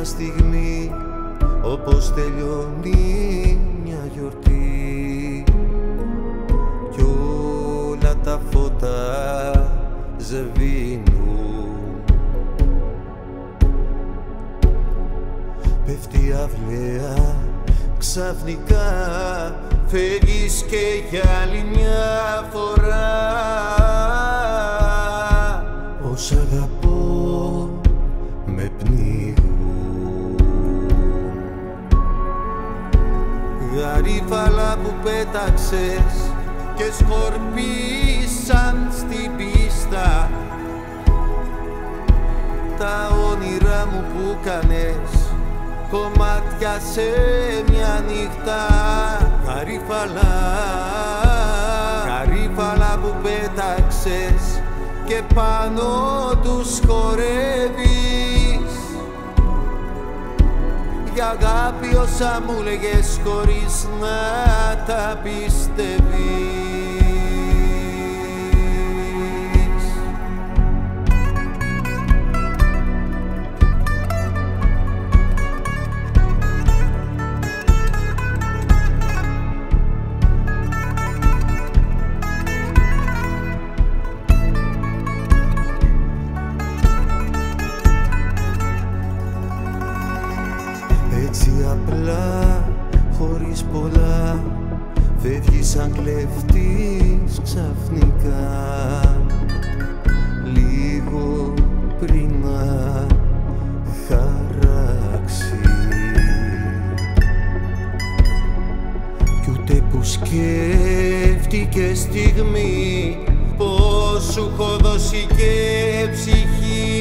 στιγμή, όπως τελειώνει μια γιορτή κι όλα τα φώτα ζεβίνουν. Πέφτει η αυλαία, ξαφνικά φεύγεις και για άλλη μια φορά. Όσα αγαπώ με πνίγουν. Γαρίφαλα που πέταξες και σκορπίσαν στην πίστα τα όνειρά μου που κάνες κομμάτια σε μια νύχτα. Γαρίφαλα που πέταξες και πάνω τους χορεύεις. Για αγάπη όσα μου λέγες χωρίς να τα πιστεύεις. Έτσι απλά, χωρίς πολλά, φεύγεις σαν κλέφτης ξαφνικά, λίγο πριν να χαράξει. Κι ούτε που σκέφτηκες στιγμή πως σου έχω δώσει και ψυχή,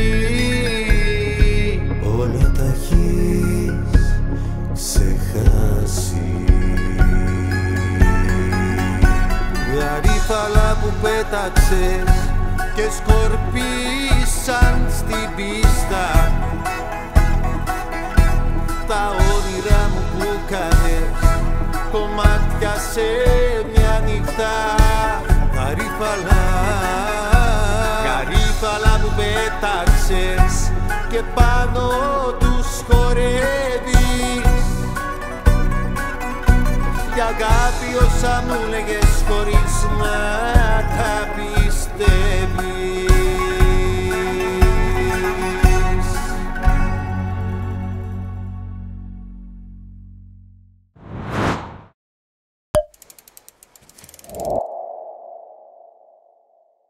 όλα τα έχεις ξεχάσει. Γαρίφαλα που πέταξες και σκορπίσαν στην πίστα τα όνειρά μου που κάνες κομμάτια σε μια νύχτα. Γαρίφαλα που πέταξες και πάνω τους χορεύεις. Για αγάπη όσα μου λέγες χωρίς να τα πιστεύεις.